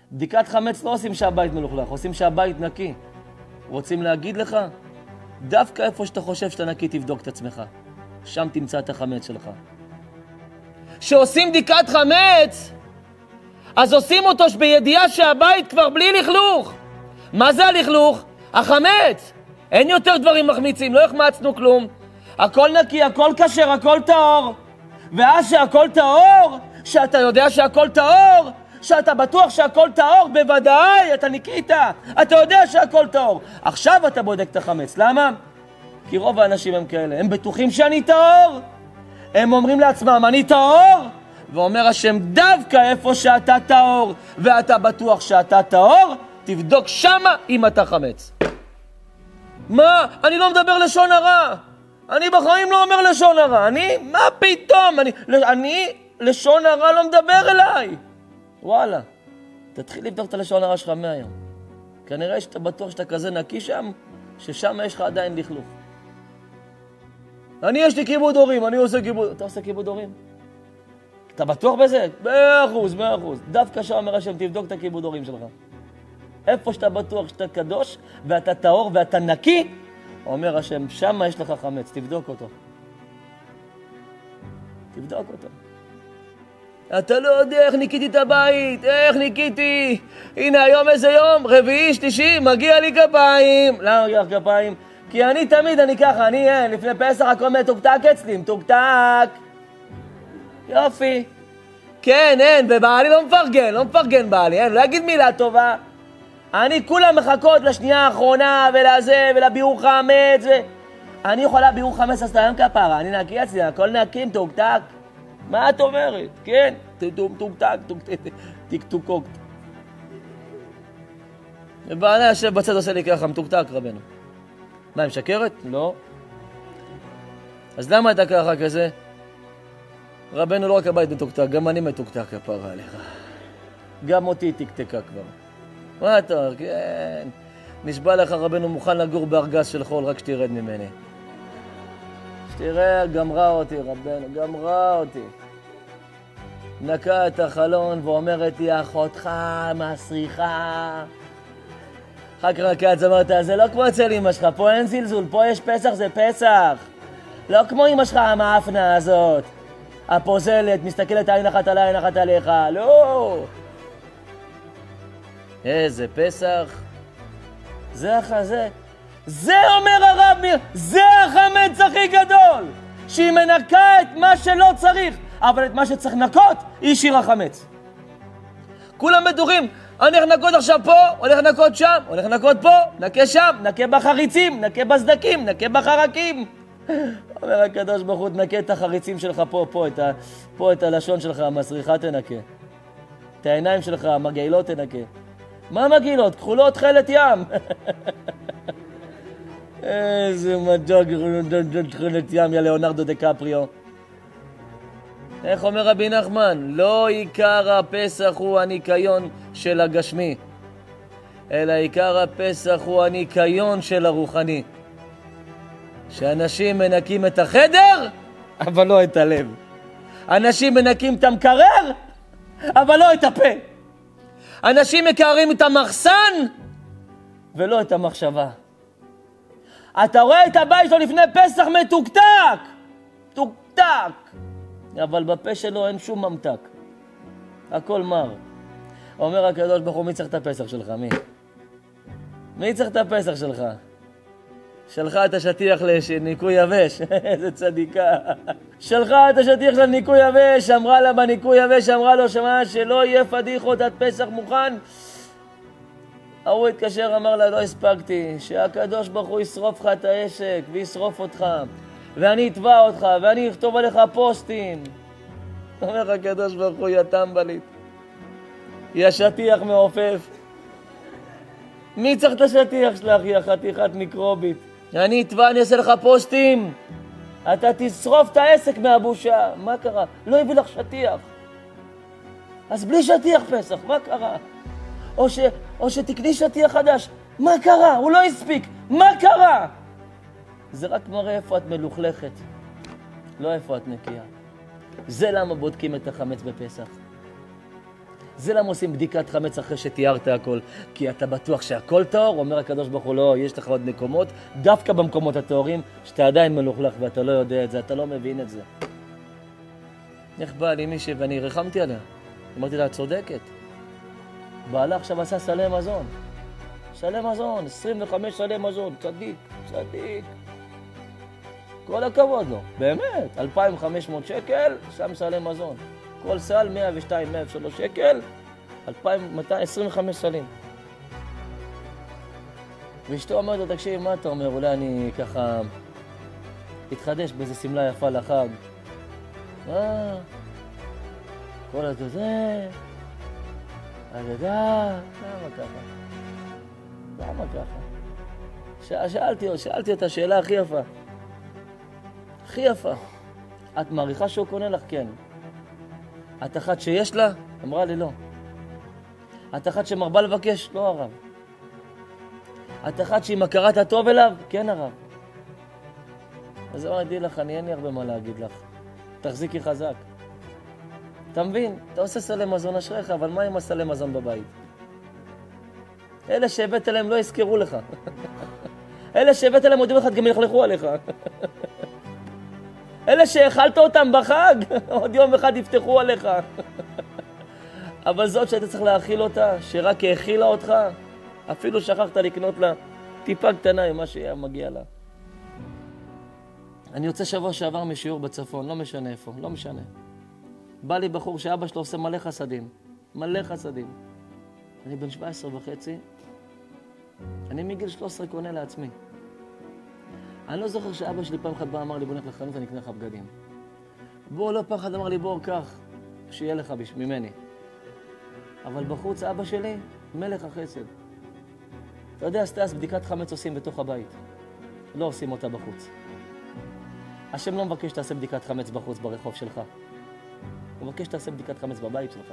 בדיקת חמץ לא עושים שהבית מלוכלך, עושים שהבית נקי. רוצים להגיד לך? דווקא איפה שאתה חושב שאתה נקי, תבדוק את עצמך. שם תמצא את החמץ שלך. כשעושים בדיקת חמץ, אז עושים אותו בידיעה שהבית כבר בלי לכלוך. מה זה הלכלוך? החמץ. אין יותר דברים מחמיצים, לא החמצנו כלום. הכל נקי, הכל כשר, הכל טהור. ואז שהכל טהור, שאתה יודע שהכל טהור, שאתה בטוח שהכל טהור, בוודאי, אתה ניקית. אתה יודע שהכל טהור. עכשיו אתה בודק את החמץ. למה? כי רוב האנשים הם כאלה. הם בטוחים שאני טהור. הם אומרים לעצמם, אני טהור. ואומר השם, דווקא איפה שאתה טהור, ואתה בטוח שאתה טהור, תבדוק שמה אם אתה חמץ. מה? אני לא מדבר לשון הרע. אני בחיים לא אומר לשון הרע. מה פתאום? אני לשון הרע לא מדבר אליי. וואלה, תתחיל לבדוק את הלשון הרע שלך מהיום. כנראה שאתה בטוח שאתה כזה נקי שם, ששם יש לך עדיין לכלוך. יש לי כיבוד הורים, אני עושה כיבוד... אתה עושה כיבוד הורים? אתה בטוח בזה? 100%. דווקא שם אומר השם, תבדוק את הכיבוד הורים שלך. איפה שאתה בטוח שאתה קדוש, ואתה טהור ואתה נקי, אומר השם, שם יש לך חמץ, תבדוק אותו. תבדוק אותו. אתה לא יודע איך ניקיתי את הבית, איך ניקיתי. הנה היום איזה יום, רביעי, שלישי, מגיע לי כפיים. למה מגיע לך כפיים? כי אני תמיד, אני ככה, לפני פסח הכל מתוקתק אצלי, מתוקתק. יופי. כן, ובעלי לא מפרגן בעלי, לא אגיד מילה טובה. אני כולה מחכות לשנייה האחרונה ולזה ולביאור חמץ אני יכולה ביאור חמץ אז תאם כפרה, אני נקי אצלי, הכל נקי, מתוקתק. מה את אומרת? כן, מתוקתק, תקתוקות. ובעלי יושב בצד עושה לי ככה, מתוקתק רבנו. מה, היא משקרת? לא. אז למה אתה ככה כזה? רבנו לא רק הבית מתוקתק, גם אני מתוקתק כפרה עליך. גם אותי תקתקה כבר. מה אתה? כן. נשבע לך רבנו מוכן לגור בארגז של חול, רק שתירד ממני. שתראה, גמרה אותי רבנו, גמרה אותי. נקה את החלון ואומרת לי, אחותך מסריחה. אחר כך נקה את זה, אמרת, זה לא כמו אצל אמא שלך, פה אין זלזול, פה יש פסח, זה פסח. לא כמו אמא שלך המאפנה הזאת. הפוזלת, מסתכלת עין אחת עליי, עין אחת עליך, לא. איזה פסח. זה אומר הרב מיר, זה החמץ הכי גדול. שהיא מנקה את מה שלא צריך, אבל את מה שצריך נקות, היא השאירה חמץ. כולם בטוחים, אני הולך לנקות עכשיו פה, הולך לנקות שם, הולך לנקות פה, נקה שם, נקה בחריצים, נקה בסדקים, נקה בחרקים. אומר הקדוש ברוך הוא, תנקה את החריצים שלך פה את הלשון שלך, המסריחה תנקה. את העיניים שלך, המגעילות תנקה. מה מגעילות? כחולות חלת ים. איזה מג'וג חלת ים, יא ליאונרדו דקפריו. איך אומר רבי נחמן? לא עיקר הפסח הוא הניקיון של הגשמי, אלא עיקר הפסח הוא הניקיון של הרוחני. שאנשים מנקים את החדר, אבל לא את הלב. אנשים מנקים את המקרר, אבל לא את הפה. אנשים מקררים את המחסן, ולא את המחשבה. אתה רואה את הבית שלו לפני פסח מתוקתק. תוקתק. אבל בפה שלו אין שום ממתק. הכל מר. אומר הקדוש ברוך הוא, מי צריך את הפסח שלך? מי צריך את הפסח שלך? שלך את השטיח לניקוי יבש. איזה צדיקה. שלך את השטיח לניקוי יבש. אמרה לה בניקוי יבש, אמרה לו שמה שלא יהיה פדיחות עד פסח מוכן. הוא התקשר, אמר לה, לא הספקתי. שהקדוש ברוך הוא ישרוף לך את העסק וישרוף אותך. ואני אתבע אותך, ואני אכתוב עליך פוסטים. אומר הקדוש ברוך הוא, יא טמבלית. יא שטיח מעופף. מי צריך את השטיח שלך, יא חתיכת מיקרובית? אני אתבע, אני אעשה לך פוסטים. אתה תשרוף את העסק מהבושה. מה קרה? לא הביא לך שטיח. אז בלי שטיח פסח, מה קרה? או שתקני שטיח חדש. מה קרה? הוא לא הספיק. מה קרה? זה רק מראה איפה את מלוכלכת, לא איפה את נקייה. זה למה בודקים את החמץ בפסח. זה למה עושים בדיקת חמץ אחרי שתיארת הכל. כי אתה בטוח שהכל טהור, אומר הקדוש ברוך הוא, לא, יש לך עוד מקומות, דווקא במקומות הטהורים, שאתה עדיין מלוכלך ואתה לא יודע את זה, אתה לא מבין את זה. איך באה לי מישהי ואני רחמתי עליה. אמרתי לה, את צודקת. בעלה עכשיו עשה סלי מזון. סלי מזון, 25 סלי מזון, צדיק, צדיק. כל הכבוד לו, באמת, 2,500 שקל, שם סלי מזון. כל סל 102, 103 שקל, 2,225 סלים. ואשתו אומרת לו, תקשיב, מה אתה אומר? אולי אני ככה התחדש באיזה סמלה יפה לחג. כל הזה, אגדה, למה ככה? למה ככה? שאלתי אותה שאלה הכי יפה. הכי יפה. את מעריכה שהוא קונה לך? כן. את אחת שיש לה? אמרה לי לא. את אחת שמרבה לבקש? לא הרב. את אחת שהיא מכרת הטוב אליו? כן הרב. אז אמרתי לך, אין לי הרבה מה להגיד לך. תחזיקי חזק. אתה מבין? אתה עושה סלי מזון אשריך, אבל מה עם הסלי מזון בבית? אלה שהבאת להם לא יזכרו לך. אלה שהבאת להם עוד יום אחד גם יחלכו עליך. אלה שהאכלת אותם בחג, עוד יום אחד יפתחו עליך. אבל זאת שהיית צריך להאכיל אותה, שרק האכילה אותך, אפילו שכחת לקנות לה טיפה קטנה ממה שהיה מגיע לה. אני יוצא שבוע שעבר משיעור בצפון, לא משנה איפה, לא משנה. בא לי בחור שאבא שלו עושה מלא חסדים, מלא חסדים. אני בן 17 וחצי, אני מגיל 13 קונה לעצמי. אני לא זוכר שאבא שלי פעם אחת בא אמר לי, בוא נלך לחנות ואני אקנה לך בגדים. בוא, לא פעם אחת אמר לי, בוא, קח, שיהיה לך ממני. אבל בחוץ אבא שלי, מלך החסד. אתה יודע, סטס, בדיקת חמץ עושים בתוך הבית. לא עושים אותה בחוץ. השם לא מבקש שתעשה בדיקת חמץ בחוץ ברחוב שלך. הוא מבקש שתעשה בדיקת חמץ בבית שלך.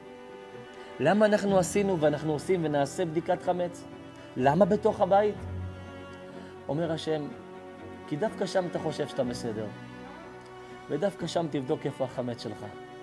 למה אנחנו עשינו ואנחנו עושים ונעשה בדיקת חמץ? למה בתוך הבית? אומר השם, כי דווקא שם אתה חושב שאתה בסדר. ודווקא שם תבדוק איפה החמץ שלך.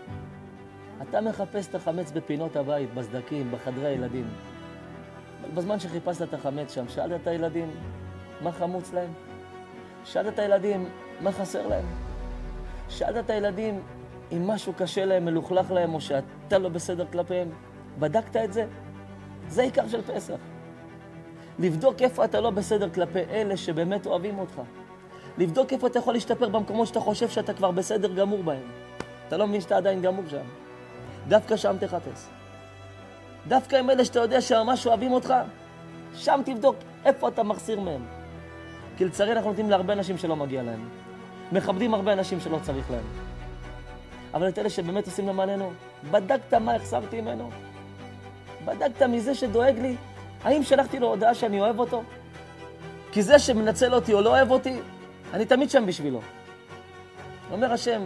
אתה מחפש את החמץ בפינות הבית, בסדקים, בחדרי הילדים. אבל בזמן שחיפשת את החמץ שם, שאלת את הילדים מה חמוץ להם? שאלת את הילדים מה חסר להם? שאלת את הילדים אם משהו קשה להם, מלוכלך להם, או שאתה לא בסדר כלפיהם? בדקת את זה? זה העיקר של פסח. לבדוק איפה אתה לא בסדר כלפי אלה שבאמת אוהבים אותך. לבדוק איפה אתה יכול להשתפר במקומות שאתה חושב שאתה כבר בסדר גמור בהם. אתה לא מבין שאתה עדיין גמור שם. דווקא שם תחפש. דווקא עם אלה שאתה יודע שממש אוהבים אותך, שם תבדוק איפה אתה מחסיר מהם. כי לצערי אנחנו נותנים להרבה אנשים שלא מגיע להם. מכבדים הרבה אנשים שלא צריך להם. אבל את אלה שבאמת עושים למעננו, בדקת מה החסרתי ממנו? בדקת מזה שדואג לי? האם שלחתי לו הודעה שאני אוהב אותו? כי זה שמנצל אותי או לא אוהב אותי, אני תמיד שם בשבילו. אומר השם,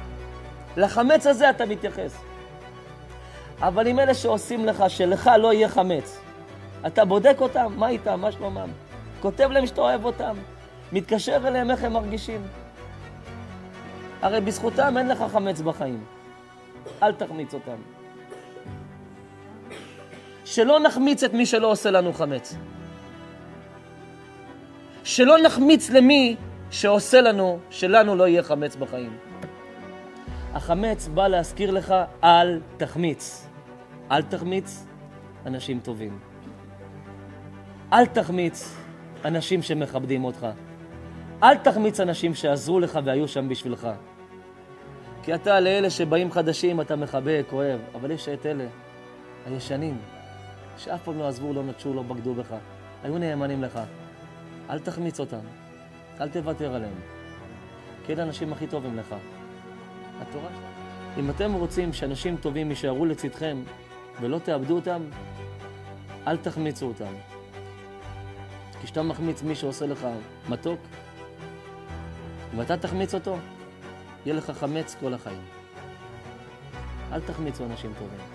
לחמץ הזה אתה מתייחס. אבל עם אלה שעושים לך, שלך לא יהיה חמץ, אתה בודק אותם, מה איתם, מה שלומם? כותב להם שאתה אוהב אותם, מתקשר אליהם איך הם מרגישים. הרי בזכותם אין לך חמץ בחיים. אל תחמיץ אותם. שלא נחמיץ את מי שלא עושה לנו חמץ. שלא נחמיץ למי שעושה לנו, שלנו לא יהיה חמץ בחיים. החמץ בא להזכיר לך, אל תחמיץ. אל תחמיץ אנשים טובים. אל תחמיץ אנשים שמכבדים אותך. אל תחמיץ אנשים שעזרו לך והיו שם בשבילך. כי אתה לאלה שבאים חדשים אתה מחבק, אוהב, אבל יש את אלה, הישנים, שאף פעם לא עזבו, לא נטשו, לא בגדו בך. היו נאמנים לך. אל תחמיץ אותם. אל תוותר עליהם. כי אלה האנשים הכי טובים לך. התורה שלך. אם אתם רוצים שאנשים טובים יישארו לצדכם ולא תאבדו אותם, אל תחמיצו אותם. כי כשאתה מחמיץ מי שעושה לך מתוק, ואתה תחמיץ אותו, יהיה לך חמץ כל החיים. אל תחמיצו אנשים טובים.